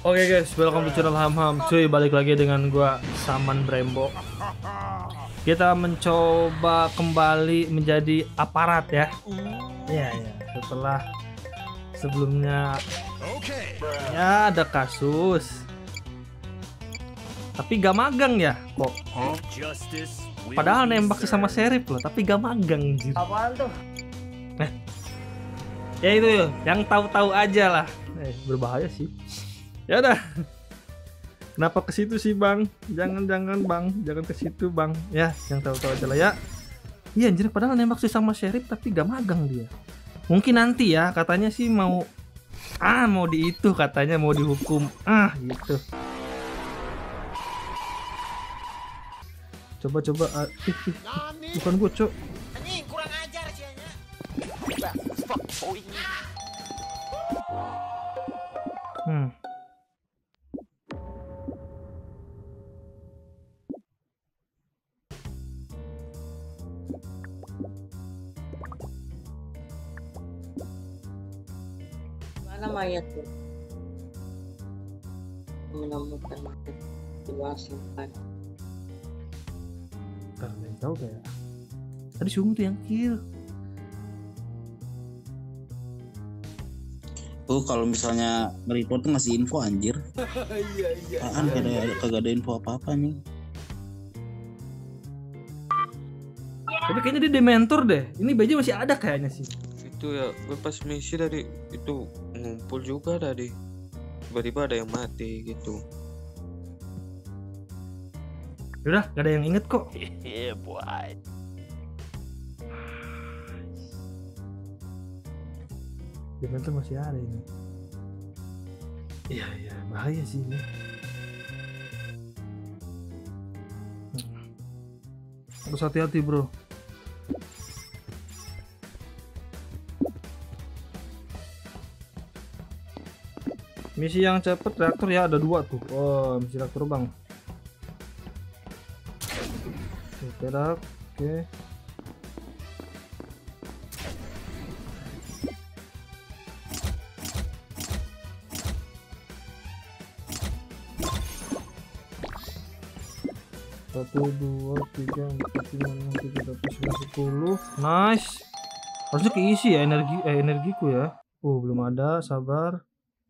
Oke guys, welcome to channel Ham-Ham. Cuy, balik lagi dengan gua Saman Brembo. Kita mencoba kembali menjadi aparat ya. Iya ya, setelah sebelumnya ya ada kasus. Tapi gak magang ya kok. Padahal nembak sama Sheriff loh, tapi gak magang anjir. Apaan tuh? Ya itu yang tahu-tahu aja lah. Berbahaya sih. Ya udah. Kenapa ke situ sih, Bang? Jangan Bang, jangan ke situ, Bang. Ya, yang tahu-tahu aja lah ya. Iya anjir, padahal nembak sih sama Sheriff tapi gak magang dia. Mungkin nanti ya, katanya sih mau di itu katanya mau dihukum. Gitu. Coba bukan gua, Cok. Anjing kurang ajar sih nya. Mana mayat tuh? Menemukan mayat diwasimkan. Kalian tahu gak ya? Tadi Sungu tuh yang kill. Kalau misalnya nge-report tuh masih info anjir. Iya. Kagak ada info apa-apa nih. Tapi kayaknya dia dementor deh. Ini BJ masih ada kayaknya sih. Itu ya, gue pas misi tadi itu ngumpul juga tadi. Tiba-tiba ada yang mati gitu. Udah, gak ada yang inget kok. Iya, boy. Dementor masih ada ini. Iya, bahaya sih ini. Harus hati-hati, bro. Misi yang cepet reaktor ya ada 2 tuh. Oh, misi reaktor bang. Perak, oke. Satu, 2, 3, 4, 5, 6, 7, 8, 9, 10. Nice. Harusnya keisi ya energiku ya. Belum ada, sabar.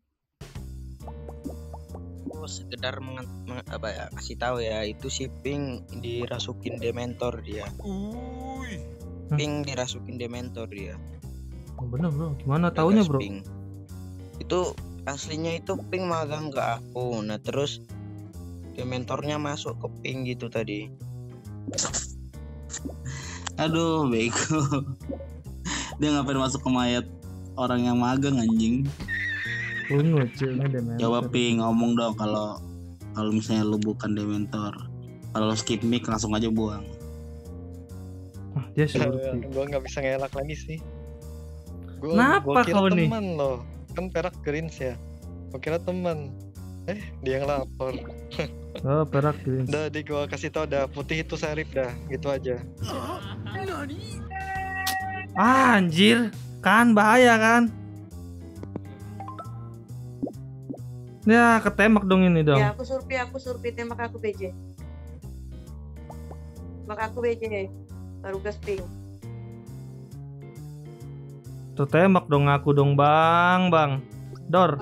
Sekedar kasih tahu ya, itu si Pink dirasukin dementor dia. Pink dirasukin dementor dia. Bener bro, gimana taunya bro? Pink. Itu aslinya itu Pink magang ke aku, nah terus dementornya masuk ke Pink gitu tadi. Aduh, bego. Dia ngapain masuk ke mayat orang yang magang anjing? Jawab Ping, ngomong dong kalau misalnya lu bukan dementor. Kalau skip mic langsung aja buang. Dia suruh. Gua nggak bisa ngelak lagi sih. Kenapa kau nih? Teman loh, kan perak greens ya. Gua kira teman. Dia yang lapor. Oh, perak greens. Udah, gua kasih tau dah, putih itu Sheriff dah, gitu aja. Anjir, kan bahaya kan? Ya, ketembak dong ini dong. Ya, aku surpi tembak aku BJ. Tembak aku BJ. Baru gas ping. Tuh tembak dong aku dong, Bang. Dor.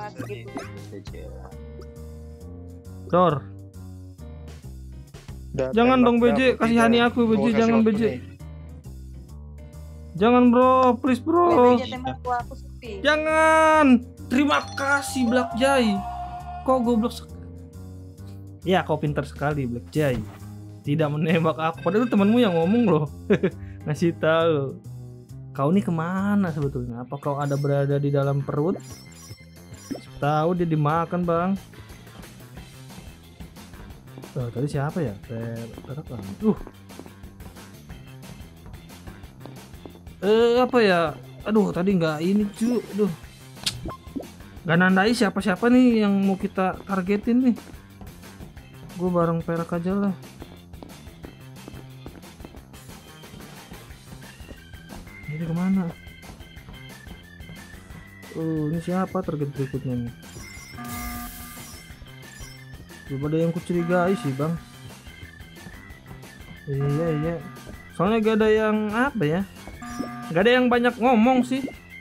Jangan dong BJ, kasihani aku BJ, jangan BJ. Jangan bro, please bro. BJ tembak aku surpi. Jangan. Terima kasih Black Jay. Kok goblok ya, kau pintar sekali Black Jay. Tidak menembak aku. Padahal itu temanmu yang ngomong loh. Ngasih tahu. Kau nih kemana sebetulnya? Apa kau ada berada di dalam perut? Tahu dia dimakan bang. Tadi siapa ya? Perak. Apa ya? Aduh, tadi nggak ini cu. Aduh. Gak nandai siapa-siapa nih yang mau kita targetin nih. Gue bareng perak aja lah. Ini kemana? Ini siapa target berikutnya nih? Coba ada yang kucurigai sih bang. Iya. Soalnya gak ada yang apa ya? Gak ada yang banyak ngomong sih.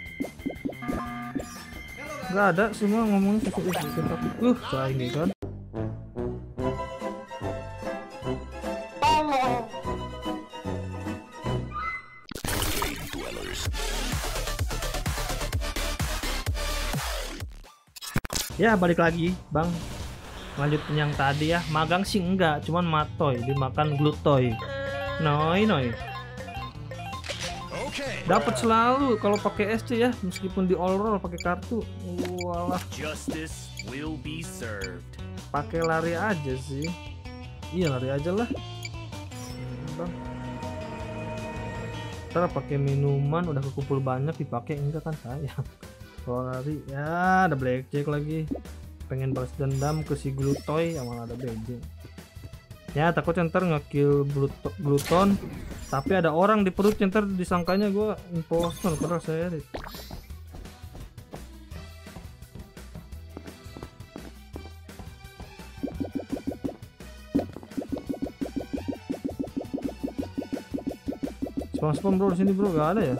Gak ada, semua ngomongnya kayak ini kan. Ya balik lagi bang, lanjutin yang tadi ya. Magang sih enggak, cuman matoy dimakan glutoy. Noi. Dapat selalu kalau pakai SC ya, meskipun di all roll pakai kartu. Walah. Pakai lari aja sih. Iya lari aja lah. Bang. Ntar pakai minuman udah kekumpul banyak dipakai enggak kan sayang. Kalau lari ya ada blackjack lagi. Pengen balas dendam ke si glutoy, malah ada BJ. Ya takutnya ntar ngekill gluton, tapi ada orang di perutnya, ntar disangkanya gue imposter padahal saya. Spam bro di sini bro, gak ada ya.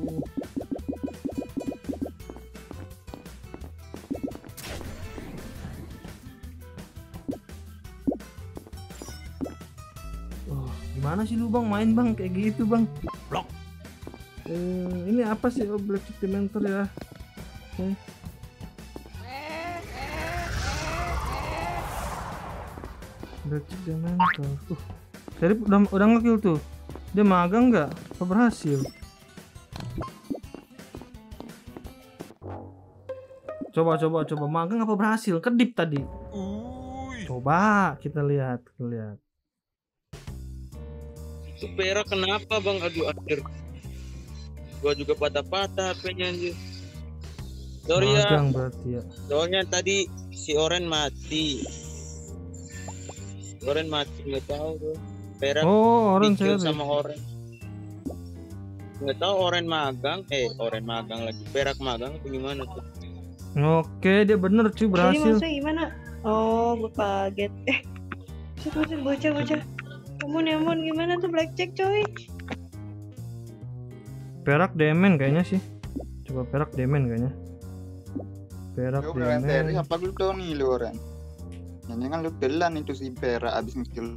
Gimana sih lu bang main bang kayak gitu bang? Blok. Ini apa sih? Oh, Black Dementor ya. Okay. Black Dementor. Jadi udah ngekill tuh. Dia magang nggak? Apa berhasil? Coba magang apa berhasil? Kedip tadi. Coba kita lihat. Itu perak kenapa bang? Aduh akhir gua juga patah-patah HP-nya anjir. Sorry magang ya. Berarti ya. Soalnya tadi si Oren mati. Nggak tahu tuh. Perak. Oh, Oren di-kill saya. sama Oren. Nggak tahu Oren magang lagi. Perak magang atau gimana tuh? Oke, dia bener cuy, Jadi berhasil. maksudnya gimana? Oh, gue kaget. Bocah. Ampun, gimana tuh blackjack coy? Perak demen kayaknya sih. Coba perak demen kayaknya. Perak Lu keren Terry, demen. apa lu tau nih lu orang? Jangan lu telan itu si perak abis ngekill.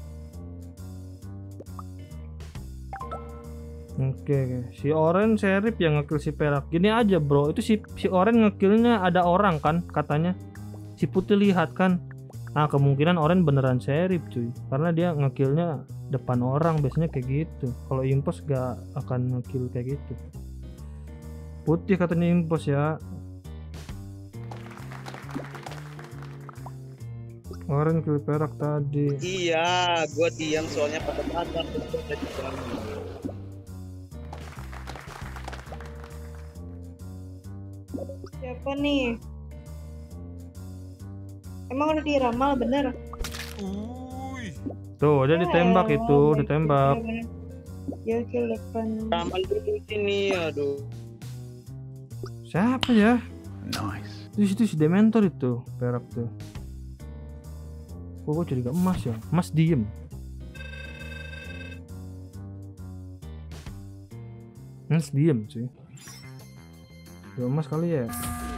Oke. Si Oren serip yang ngekill si perak. Gini aja bro, itu si Oren ngekillnya ada orang kan katanya. Si Putih lihat kan. Nah kemungkinan Oren beneran serip cuy, karena dia ngekillnya depan orang biasanya kayak gitu. Kalau impos gak akan ngekill kayak gitu. Putih katanya impos ya. Oren kill perak tadi. Iya, gua diam soalnya patah-patah. Siapa nih? Emang udah diramal bener? Tuh dia ditembak itu, ditembak. Ya kill depan. Ramal dulu sini, aduh. Siapa ya? Nice. Itu si Dementor itu, perak tuh. Kok gue curiga emas ya? Emas diem. Emas diem cuy. Coba emas kali ya.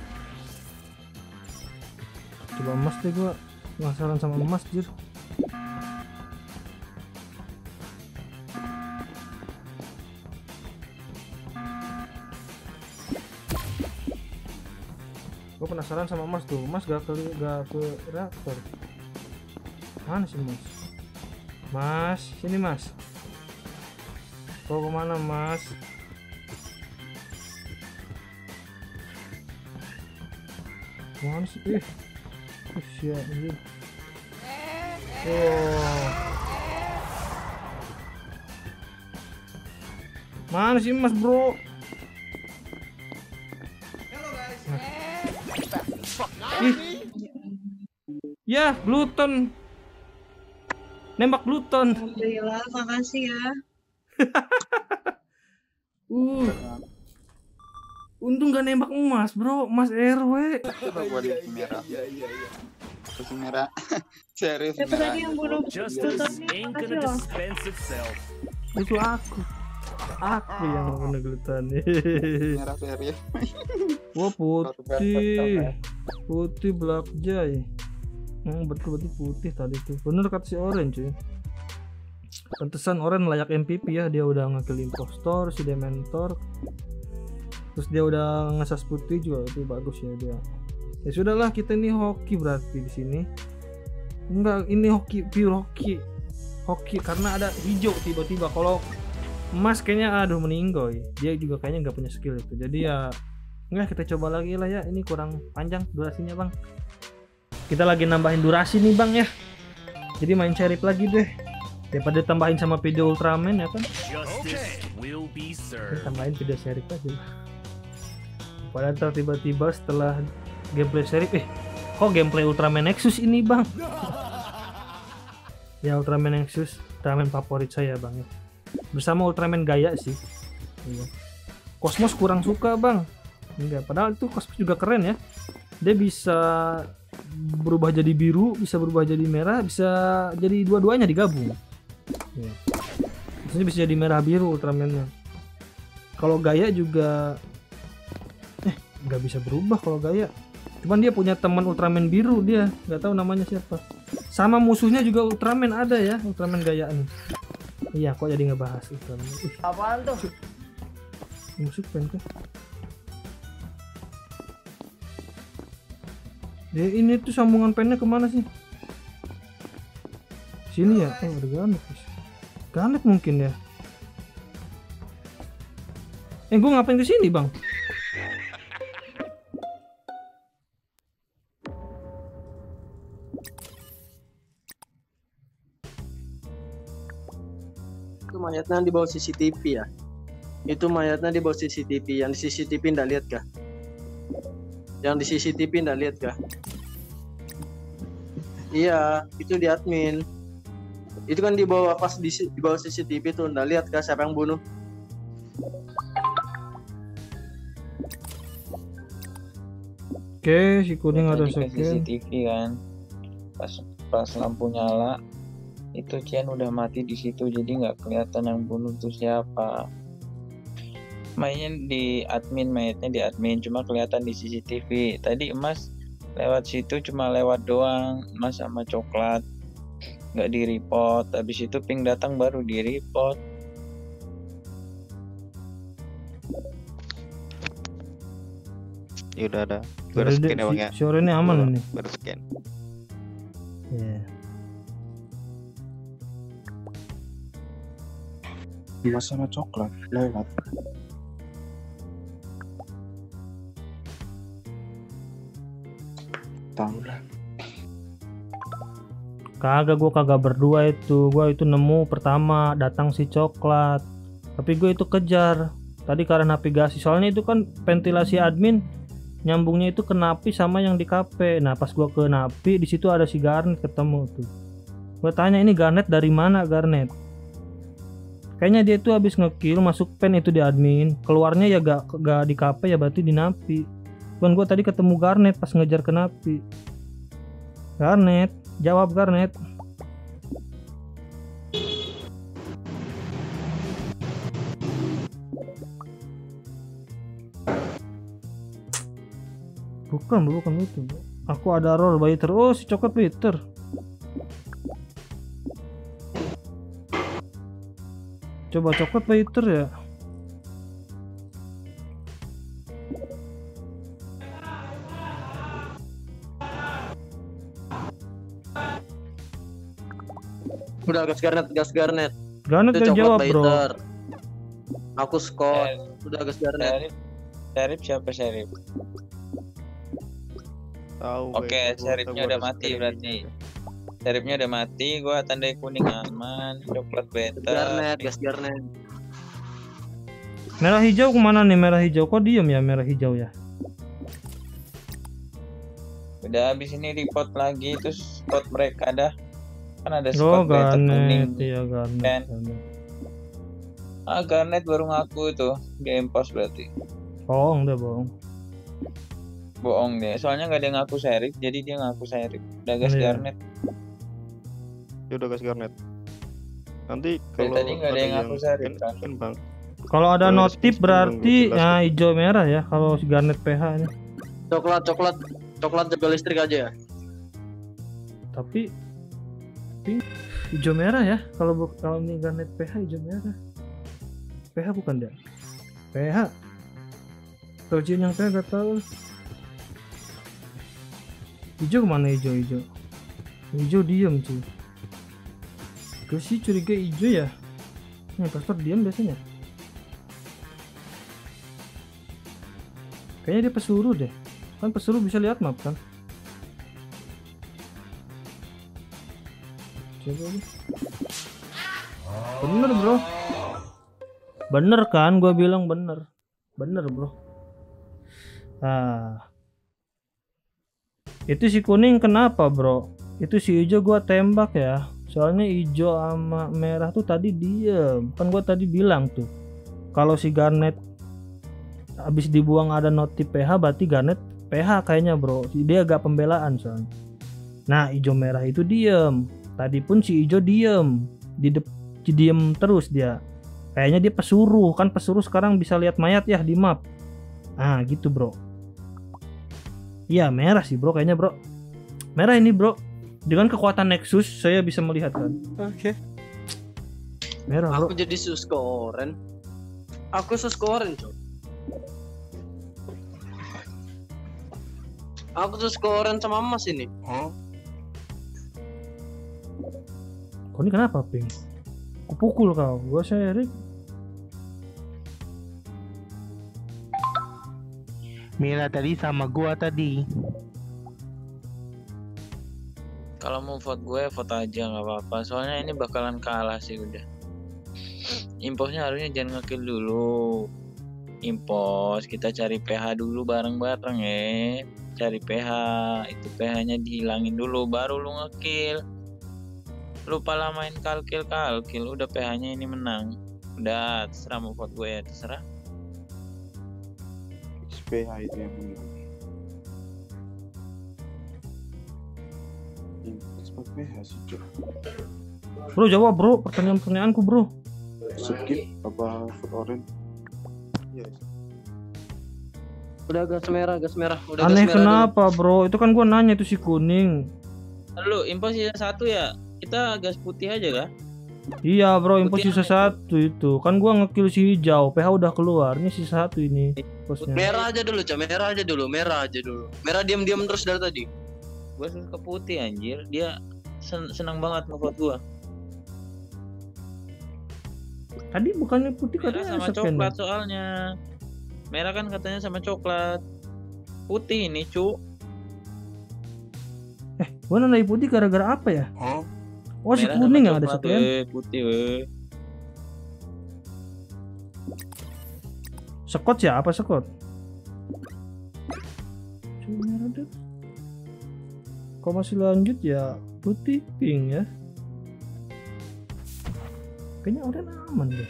Coba emas deh, gue penasaran sama emas jir. Gue penasaran sama emas tuh. Emas gak ke reaktor. Mana sih mas? Mas, sini mas. Kau kemana mas? Mana sih? Siap ini. Oh. Mana sih mas bro? Ya, gluten. Nembak gluten. Alhamdulillah, makasih ya. Untung gak nembak emas, bro. Emas RW. Coba gua lihat merah. Terus merah. Serius Siapa merah. tadi yang bunuh Justice Gluton? ain't Makasih gonna loh. dispense itself. Itu aku yang bunuh Gluton. Merah serius. Wah putih Blackjay. Betul berarti putih tadi tuh. Bener kata si Orange cuy. Pantesan Orange layak MVP ya, dia udah nge-kill impostor, si Dementor. Terus dia udah ngesas putih juga, itu bagus ya dia. Ya sudahlah, kita ini hoki berarti di sini. Enggak, ini hoki pure hoki. Hoki karena ada hijau tiba-tiba. Kalau emas kayaknya aduh meninggoy. Dia juga kayaknya nggak punya skill itu. Jadi ya enggak, kita coba lagi lah ya. Ini kurang panjang durasinya, Bang. Kita lagi nambahin durasi nih, Bang ya. Jadi main Sheriff lagi deh. Daripada tambahin sama video Ultraman ya kan. Justice will be served. Tambahin video Sheriff aja. Padahal ntar tiba-tiba setelah gameplay Sheriff, kok gameplay Ultraman Nexus ini, Bang? Ya Ultraman Nexus, Ultraman favorit saya, Bang ya. Bersama Ultraman Gaya sih. Iya. Cosmos kurang suka, Bang. Enggak, padahal itu Cosmos juga keren ya. Dia bisa berubah jadi biru, bisa berubah jadi merah, bisa jadi dua-duanya digabung. Ya. Maksudnya bisa jadi merah biru Ultraman-nya. Kalau Gaya juga nggak bisa berubah kalau Gaya. Cuman dia punya teman Ultraman biru, dia nggak tahu namanya siapa. Sama musuhnya juga Ultraman ada ya, Ultraman Gaya nih. Iya, kok jadi ngebahas Ultraman. Apaan tuh? Musuh pen kan? Dia ini tuh sambungan pennya kemana sih? Sini ya? Oh, ada Garnet. Garnet mungkin ya. Gue ngapain ke sini, Bang? Itu mayatnya di bawah CCTV ya. Itu mayatnya di bawah CCTV. Yang di CCTV ndak lihat kah? Yang di CCTV ndak lihat kah? Iya, itu di admin. Itu kan di bawah pas di bawah CCTV tuh ndak lihat kah siapa yang bunuh? Oke, si kuning ada Tadi ke second. CCTV kan. Pas lampu nyala itu Cian udah mati di situ, jadi nggak kelihatan yang bunuh tuh siapa. Mayatnya di admin, cuma kelihatan di CCTV. Tadi Emas lewat situ cuma lewat doang, Emas sama Coklat nggak di report. Habis itu Pink datang baru di report. Ya udah ada. Baru scan ya Bang ya. Si Orange aman nih. Baru scan. Iya. Emas sama Coklat lewat. Tahu lah. Kagak, gue kagak berdua itu. Gue itu nemu pertama datang si Coklat. Tapi gue itu kejar. Tadi karena navigasi. Soalnya itu kan ventilasi admin nyambungnya itu ke Napi sama yang di KP. Nah, pas gue ke Napi di situ ada si Garnet ketemu tuh. Gue tanya, ini Garnet dari mana, Garnet? Kayaknya dia tuh habis ngekill masuk pen itu di admin. Keluarnya ya gak di KP ya, berarti di Napi. Cuman gue tadi ketemu Garnet pas ngejar ke Napi. Garnet, jawab Garnet. Bukan itu. Aku ada roll Baiter. Oh, si Coklat Baiter. Coba Coklat Baiter ya. Udah gas Garnet. Garnet Itu gak Coklat jawab bro. Baiter. Aku Scott. Udah gas Garnet. Sheriff siapa Sheriff? Tahu. Oke, Sheriffnya udah mati berarti. Sheriffnya udah mati, gua tandai kuning aman, Coklat better. Gas Garnet. Merah hijau kemana nih? Merah hijau kok diem ya, merah hijau ya. Udah habis ini report lagi, terus spot mereka dah. Kan ada Oh, spot better Garnet. kuning. Iya, Garnet. Kan? Garnet. Garnet baru ngaku tuh, game post berarti. Bohong deh, bohong. Bohong deh. Soalnya nggak ada yang ngaku Sheriff, jadi dia ngaku Sheriff. Udah gas Iya. Garnet. Ya udah gas Garnet. Nanti Dari kalau tadi nggak ada yang ngaku Sheriff kan. Bang. Kalau ada Kalau notif respon berarti belum jelas, hijau merah ya kalau si Garnet PH nya. Coklat jaga listrik aja ya. Tapi hijau merah ya kalau ini Garnet PH hijau merah. PH bukan dia. PH. Terjun yang PH gak tahu. Hijau kemana hijau? Hijau diem cuy. Gue sih curiga hijau ya. Nih pastor diem biasanya. Kayaknya dia pesuruh deh. Kan pesuruh bisa lihat map kan. Coba deh. Bener bro. Bener kan, gua bilang bener. Bener bro. Ah. Itu si kuning kenapa bro? Itu si hijau gua tembak ya. Soalnya hijau sama merah tuh tadi diem. Kan gua tadi bilang tuh. Kalau si Garnet habis dibuang ada notif PH berarti Garnet PH kayaknya bro. Dia agak pembelaan soalnya. Nah hijau merah itu diem. Tadi pun si hijau diem. Diem terus dia. Kayaknya dia pesuruh. Kan pesuruh sekarang bisa lihat mayat ya di map. Ah gitu bro. Iya merah sih bro kayaknya bro. Merah ini bro. Dengan kekuatan Nexus saya bisa melihat kan. Oke. Merah bro. Aku jadi suskoren. Aku suskoren coy. Aku suskoren sama Mas ini. Kau ini kenapa Ping? Kupukul kau. Gua Sheriff. Mila tadi sama gua tadi. Kalau mau vote gue, vote aja nggak apa-apa. Soalnya ini bakalan kalah sih udah. Imposnya harusnya jangan ngekill dulu. Impos, kita cari PH dulu bareng-bareng ya. Cari PH, itu PH-nya dihilangin dulu, baru lu ngekill. Lu pala main kalkil, udah PH-nya ini menang. Udah, terserah mau vote gue ya, terserah. PH itu yang menang. Impos PH sih Cok. Bro jawab bro pertanyaan-pertanyaanku bro. Skip apa vote orange? Iya. Udah gas merah. Udah Aneh gas merah kenapa bro? Itu kan gua nanya itu si kuning. Lu impos sisa 1 ya? Kita gas putih aja kah? Iya bro, impos Putih sisa 1 itu. Kan gua ngekill si hijau, PH udah keluar. Ini sisa 1 ini. Posnya. Merah aja dulu, coy. Merah aja dulu. Merah diam-diam terus dari tadi. Gue suka putih anjir. Dia senang banget ngevote gua. Tadi bukannya putih Merah katanya sama ada coklat scan. soalnya. Merah kan katanya sama coklat. Putih ini, cu. Gua nandai putih gara-gara apa ya? Oh si Merah kuning sama yang ada coklat, scan. putih weh. Sekot ya? Apa sekot? Coba merah deh. Kalau masih lanjut ya putih pink ya. Kayaknya udah aman deh.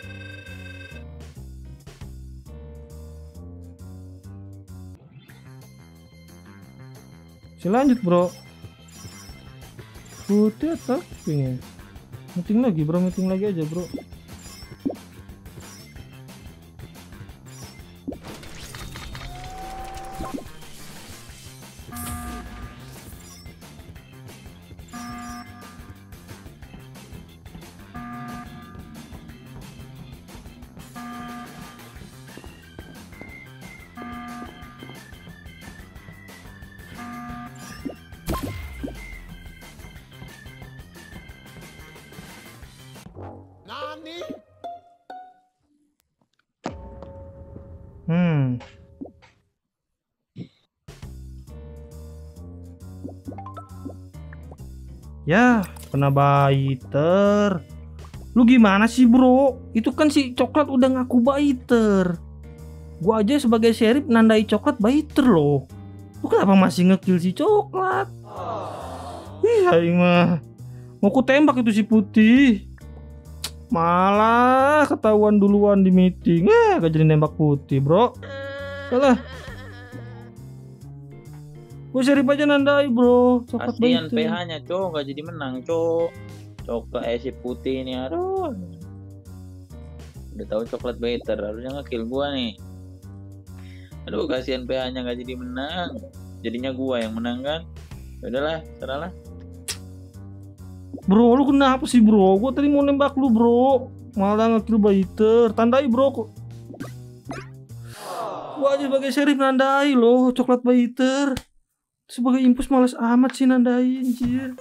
Si lanjut bro. Putih atau pink ya? Meeting lagi bro, meeting lagi aja bro. Ya, kena baiter. Lu gimana sih bro? Itu kan si coklat udah ngaku baiter. Gua aja sebagai sheriff nandai coklat baiter loh. Lu kenapa masih ngekill si coklat? Ih, aing mah mau ku tembak itu si putih. Malah ketahuan duluan di meeting. Gak jadi nembak putih bro. Salah. Gue Sheriff aja nandai bro. Coklat Kasihan Biter. PH-nya cok, nggak jadi menang cok. Coklat si putih ini, aduh. Udah tahu coklat Biter, harusnya ngekill gua nih. Aduh, kasihan PH-nya nggak jadi menang. Jadinya gua yang menang kan. Ya udahlah, seralah. Bro, lu kenapa sih bro? Gue tadi mau nembak lu bro. Malah ngekill Biter. Tandai bro kok. Gue aja sebagai Sheriff nandai loh coklat Biter. Sebagai impus males amat sih nandai anjir.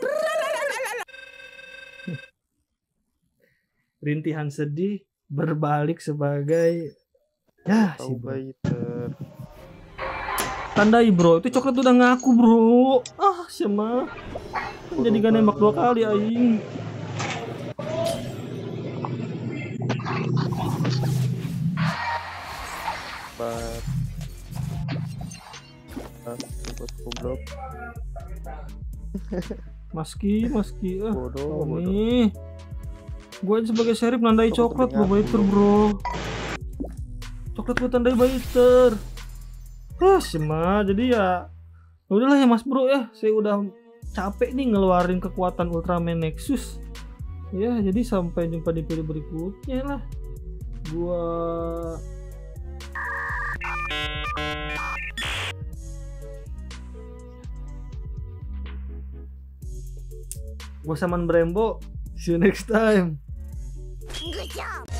Rintihan sedih berbalik sebagai ya si Biter. Tandai bro, itu coklat udah ngaku bro. Ah siapa? Jadi gak nembak 2 kali aing. Goblok. Maski Bodoh. nih. Gue aja sebagai Sheriff nandai coklat bro Biter bro. Coklat gue tandai Biter. Siapa? Jadi ya udahlah ya mas bro ya. Saya udah capek nih ngeluarin kekuatan Ultraman Nexus. Ya jadi sampai jumpa di video berikutnya lah. Gua Saman Brembo. See you next time. Good job.